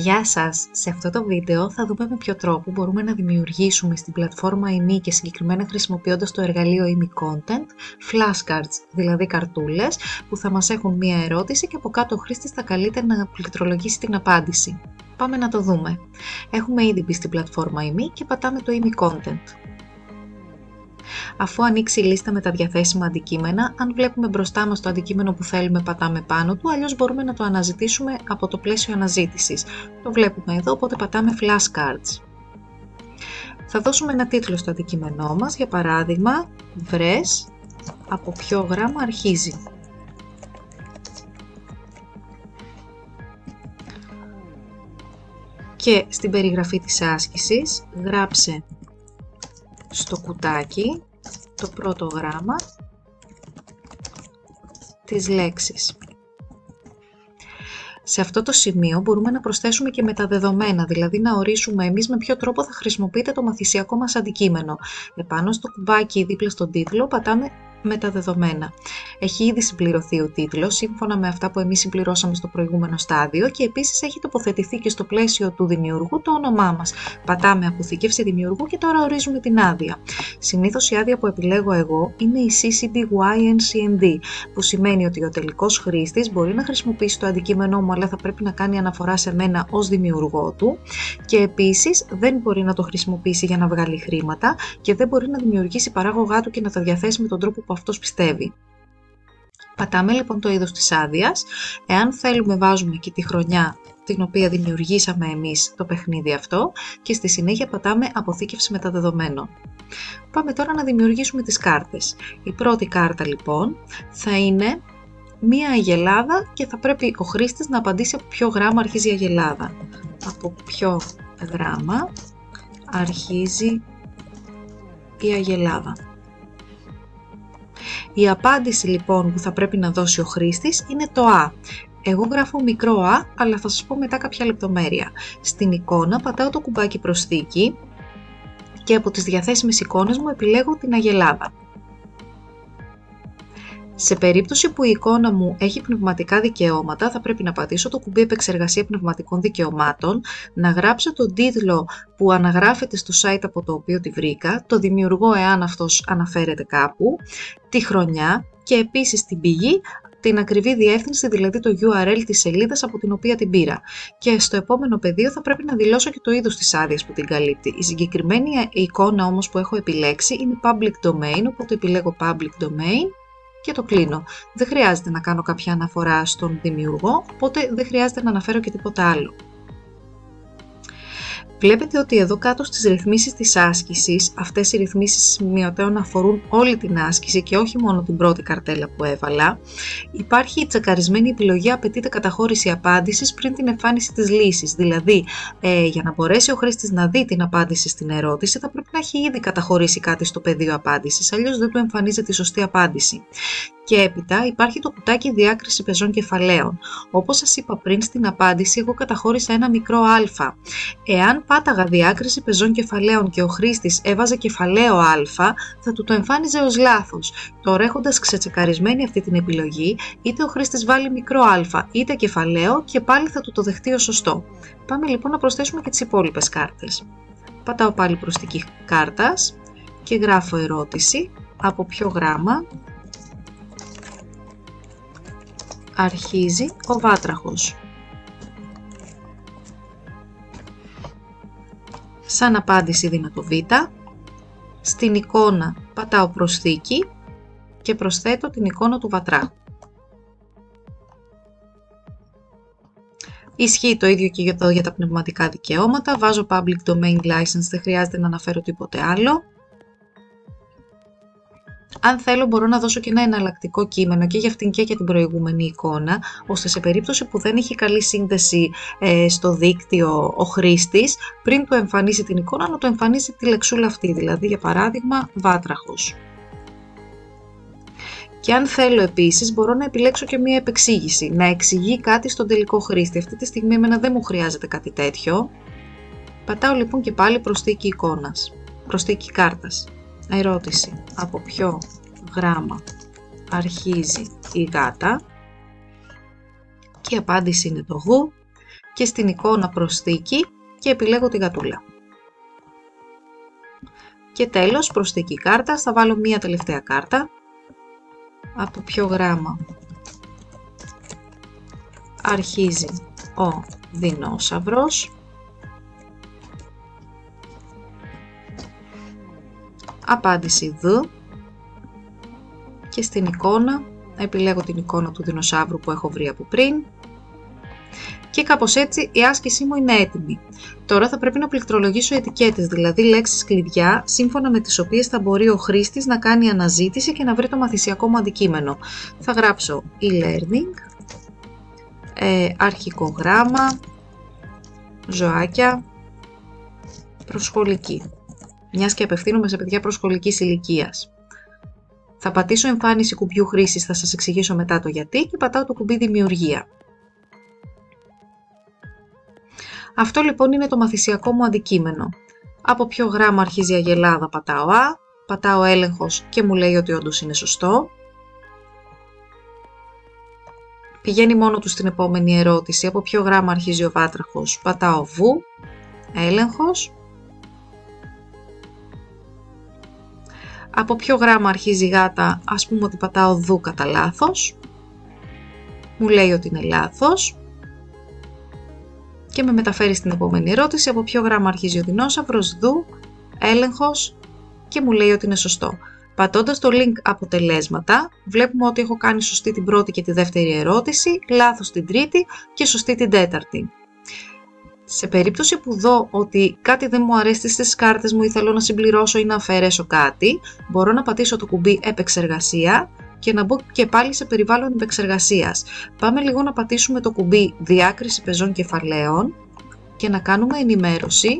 Γεια σας! Σε αυτό το βίντεο θα δούμε με ποιο τρόπο μπορούμε να δημιουργήσουμε στην πλατφόρμα eMe και συγκεκριμένα χρησιμοποιώντας το εργαλείο eMe Content flashcards, δηλαδή καρτούλες που θα μας έχουν μία ερώτηση και από κάτω ο χρήστης θα καλείται να πληκτρολογήσει την απάντηση. Πάμε να το δούμε. Έχουμε ήδη μπει στην πλατφόρμα eMe και πατάμε το eMe Content. Αφού ανοίξει η λίστα με τα διαθέσιμα αντικείμενα, αν βλέπουμε μπροστά μας το αντικείμενο που θέλουμε πατάμε πάνω του, αλλιώς μπορούμε να το αναζητήσουμε από το πλαίσιο αναζήτησης. Το βλέπουμε εδώ, οπότε πατάμε flashcards. Θα δώσουμε ένα τίτλο στο αντικείμενό μας, για παράδειγμα, βρες από ποιο γράμμα αρχίζει. Και στην περιγραφή της άσκησης γράψε στο κουτάκι το πρώτο γράμμα της λέξης. Σε αυτό το σημείο μπορούμε να προσθέσουμε και μεταδεδομένα, δηλαδή να ορίσουμε εμείς με ποιο τρόπο θα χρησιμοποιείται το μαθησιακό μας αντικείμενο. Επάνω στο κουμπάκι δίπλα στον τίτλο πατάμε μεταδεδομένα. Έχει ήδη συμπληρωθεί ο τίτλος σύμφωνα με αυτά που εμείς συμπληρώσαμε στο προηγούμενο στάδιο και επίσης έχει τοποθετηθεί και στο πλαίσιο του δημιουργού το όνομά μας. Πατάμε αποθήκευση δημιουργού και τώρα ορίζουμε την άδεια. Συνήθως η άδεια που επιλέγω εγώ είναι η CCBY-NCND, που σημαίνει ότι ο τελικός χρήστης μπορεί να χρησιμοποιήσει το αντικείμενό μου, αλλά θα πρέπει να κάνει αναφορά σε μένα ως δημιουργό του και επίσης δεν μπορεί να το χρησιμοποιήσει για να βγάλει χρήματα και δεν μπορεί να δημιουργήσει παράγωγά του και να τα διαθέσει με τον τρόπο που αυτός πιστεύει. Πατάμε λοιπόν το είδος της άδειας. Εάν θέλουμε βάζουμε και τη χρονιά την οποία δημιουργήσαμε εμείς το παιχνίδι αυτό και στη συνέχεια πατάμε αποθήκευση μεταδεδομένων. Πάμε τώρα να δημιουργήσουμε τις κάρτες. Η πρώτη κάρτα λοιπόν θα είναι μία αγελάδα και θα πρέπει ο χρήστης να απαντήσει από ποιο γράμμα αρχίζει η αγελάδα. Από ποιο γράμμα αρχίζει η αγελάδα. Η απάντηση λοιπόν που θα πρέπει να δώσει ο χρήστης είναι το Α. Εγώ γράφω μικρό α, αλλά θα σας πω μετά κάποια λεπτομέρεια. Στην εικόνα πατάω το κουμπάκι προσθήκη και από τις διαθέσιμες εικόνες μου επιλέγω την αγελάδα. Σε περίπτωση που η εικόνα μου έχει πνευματικά δικαιώματα, θα πρέπει να πατήσω το κουμπί επεξεργασία πνευματικών δικαιωμάτων, να γράψω τον τίτλο που αναγράφεται στο site από το οποίο τη βρήκα, το δημιουργό εάν αυτός αναφέρεται κάπου, τη χρονιά και επίσης την πηγή, την ακριβή διεύθυνση, δηλαδή το URL της σελίδας από την οποία την πήρα. Και στο επόμενο πεδίο θα πρέπει να δηλώσω και το είδος της άδειας που την καλύπτει. Η συγκεκριμένη εικόνα όμως που έχω επιλέξει είναι public domain, οπότε επιλέγω public domain και το κλείνω. Δεν χρειάζεται να κάνω κάποια αναφορά στον δημιουργό, οπότε δεν χρειάζεται να αναφέρω και τίποτα άλλο. Βλέπετε ότι εδώ κάτω στις ρυθμίσεις της άσκησης, αυτές οι ρυθμίσεις σημειωτέων αφορούν όλη την άσκηση και όχι μόνο την πρώτη καρτέλα που έβαλα. Υπάρχει η τσεκαρισμένη επιλογή απαιτείται καταχώρηση απάντησης πριν την εμφάνιση της λύσης. Δηλαδή, για να μπορέσει ο χρήστης να δει την απάντηση στην ερώτηση, θα πρέπει να έχει ήδη καταχωρήσει κάτι στο πεδίο απάντησης, αλλιώς δεν του εμφανίζεται η σωστή απάντηση. Και έπειτα υπάρχει το κουτάκι διάκριση πεζών κεφαλαίων. Όπως σας είπα πριν στην απάντηση, εγώ καταχώρησα ένα μικρό α. Εάν πάταγα διάκριση πεζών κεφαλαίων και ο χρήστης έβαζε κεφαλαίο α, θα του το εμφάνιζε ως λάθος. Τώρα έχοντας ξετσεκαρισμένη αυτή την επιλογή, είτε ο χρήστης βάλει μικρό α είτε κεφαλαίο και πάλι θα του το δεχτεί ως σωστό. Πάμε λοιπόν να προσθέσουμε και τις υπόλοιπες κάρτες. Πατάω πάλι προσθήκη κάρτας και γράφω ερώτηση από ποιο γράμμα αρχίζει ο βάτραχος. Σαν απάντηση δίνω το Β. Στην εικόνα πατάω προσθήκη και προσθέτω την εικόνα του βατράχου. Ισχύει το ίδιο και εδώ για τα πνευματικά δικαιώματα. Βάζω public domain license, δεν χρειάζεται να αναφέρω τίποτε άλλο. Αν θέλω μπορώ να δώσω και ένα εναλλακτικό κείμενο και για αυτήν και για την προηγούμενη εικόνα, ώστε σε περίπτωση που δεν έχει καλή σύνδεση στο δίκτυο ο χρήστης, πριν του εμφανίσει την εικόνα να του εμφανίσει τη λεξούλα αυτή, δηλαδή για παράδειγμα βάτραχος. Και αν θέλω επίσης μπορώ να επιλέξω και μία επεξήγηση, να εξηγεί κάτι στον τελικό χρήστη. Αυτή τη στιγμή εμένα δεν μου χρειάζεται κάτι τέτοιο. Πατάω λοιπόν και πάλι προσθήκη εικόνας, προσθήκη κάρτας. Ερώτηση, από ποιο γράμμα αρχίζει η γάτα και η απάντηση είναι το γου και στην εικόνα προσθήκη και επιλέγω τη γατούλα. Και τέλος, προσθήκη κάρτας, θα βάλω μία τελευταία κάρτα. Από ποιο γράμμα αρχίζει ο δεινόσαυρος? Απάντηση Δ. Και στην εικόνα επιλέγω την εικόνα του δεινοσαύρου που έχω βρει από πριν. Και κάπως έτσι η άσκησή μου είναι έτοιμη. Τώρα θα πρέπει να πληκτρολογήσω ετικέτες, δηλαδή λέξεις κλειδιά, σύμφωνα με τις οποίες θα μπορεί ο χρήστης να κάνει αναζήτηση και να βρει το μαθησιακό μου αντικείμενο. Θα γράψω e-learning, αρχικό γράμμα, ζωάκια, προσχολική. Μιας και απευθύνομαι σε παιδιά προσχολικής ηλικίας. Θα πατήσω εμφάνιση κουμπιού χρήσης, θα σας εξηγήσω μετά το γιατί, και πατάω το κουμπί δημιουργία. Αυτό λοιπόν είναι το μαθησιακό μου αντικείμενο. Από ποιο γράμμα αρχίζει η αγελάδα? Πατάω Α, πατάω έλεγχος και μου λέει ότι όντως είναι σωστό. Πηγαίνει μόνο του στην επόμενη ερώτηση. Από ποιο γράμμα αρχίζει ο βάτραχος? Πατάω Β, έλεγχος. Από ποιο γράμμα αρχίζει η γάτα? Ας πούμε ότι πατάω Δ κατά λάθος. Μου λέει ότι είναι λάθος. Και με μεταφέρει στην επόμενη ερώτηση. Από ποιο γράμμα αρχίζει ο δεινόσαυρος? Δ, έλεγχος, και μου λέει ότι είναι σωστό. Πατώντας το link αποτελέσματα, βλέπουμε ότι έχω κάνει σωστή την πρώτη και τη δεύτερη ερώτηση, λάθος την τρίτη και σωστή την τέταρτη. Σε περίπτωση που δω ότι κάτι δεν μου αρέσει στις κάρτες μου ή θέλω να συμπληρώσω ή να αφαιρέσω κάτι, μπορώ να πατήσω το κουμπί επεξεργασία και να μπω και πάλι σε περιβάλλον επεξεργασίας. Πάμε λίγο να πατήσουμε το κουμπί διάκριση πεζών κεφαλαίων και να κάνουμε ενημέρωση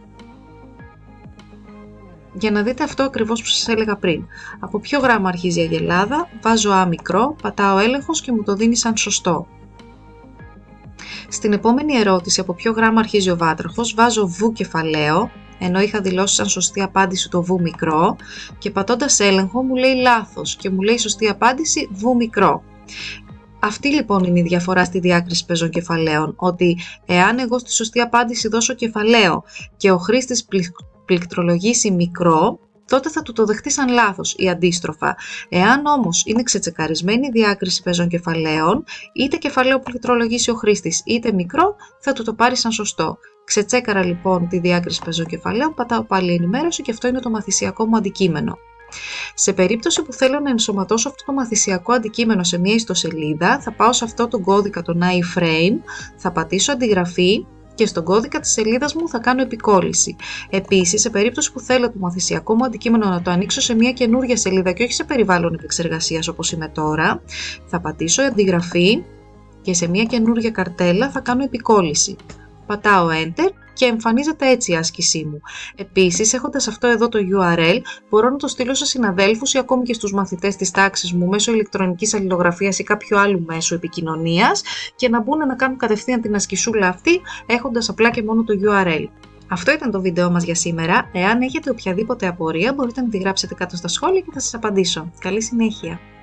για να δείτε αυτό ακριβώς που σας έλεγα πριν. Από ποιο γράμμα αρχίζει η αγελάδα? Βάζω Α μικρό, πατάω έλεγχος και μου το δίνει σαν σωστό. Στην επόμενη ερώτηση, από ποιο γράμμα αρχίζει ο βάτραχος, βάζω Β κεφαλαίο, ενώ είχα δηλώσει σαν σωστή απάντηση το Β μικρό, και πατώντας έλεγχο μου λέει λάθος και μου λέει σωστή απάντηση Β μικρό. Αυτή λοιπόν είναι η διαφορά στη διάκριση πεζών κεφαλαίων, ότι εάν εγώ στη σωστή απάντηση δώσω κεφαλαίο και ο χρήστης πληκτρολογήσει μικρό, τότε θα του το δεχτεί σαν λάθος ή αντίστροφα. Εάν όμως είναι ξετσεκαρισμένη η διάκριση πεζών κεφαλαίων, είτε κεφαλαίο πληκτρολογήσει ο χρήστης είτε μικρό, θα του το πάρει σαν σωστό. Ξετσέκαρα λοιπόν τη διάκριση πεζών κεφαλαίων, πατάω πάλι ενημέρωση και αυτό είναι το μαθησιακό μου αντικείμενο. Σε περίπτωση που θέλω να ενσωματώσω αυτό το μαθησιακό αντικείμενο σε μια ιστοσελίδα, θα πάω σε αυτό τον κώδικα, τον iframe, θα πατήσω αντιγραφή και στον κώδικα της σελίδας μου θα κάνω επικόλληση. Επίσης, σε περίπτωση που θέλω το μαθησιακό μου αντικείμενο να το ανοίξω σε μια καινούργια σελίδα και όχι σε περιβάλλον επεξεργασίας όπως είμαι τώρα, θα πατήσω αντιγραφή και σε μια καινούργια καρτέλα θα κάνω επικόλληση. Πατάω Enter και εμφανίζεται έτσι η άσκησή μου. Επίσης, έχοντας αυτό εδώ το URL, μπορώ να το στείλω σε συναδέλφους ή ακόμη και στους μαθητές της τάξης μου μέσω ηλεκτρονικής αλληλογραφίας ή κάποιου άλλου μέσου επικοινωνίας και να μπουν να κάνουν κατευθείαν την ασκησούλα αυτή, έχοντας απλά και μόνο το URL. Αυτό ήταν το βίντεό μας για σήμερα. Εάν έχετε οποιαδήποτε απορία, μπορείτε να τη γράψετε κάτω στα σχόλια και θα σας απαντήσω. Καλή συνέχεια!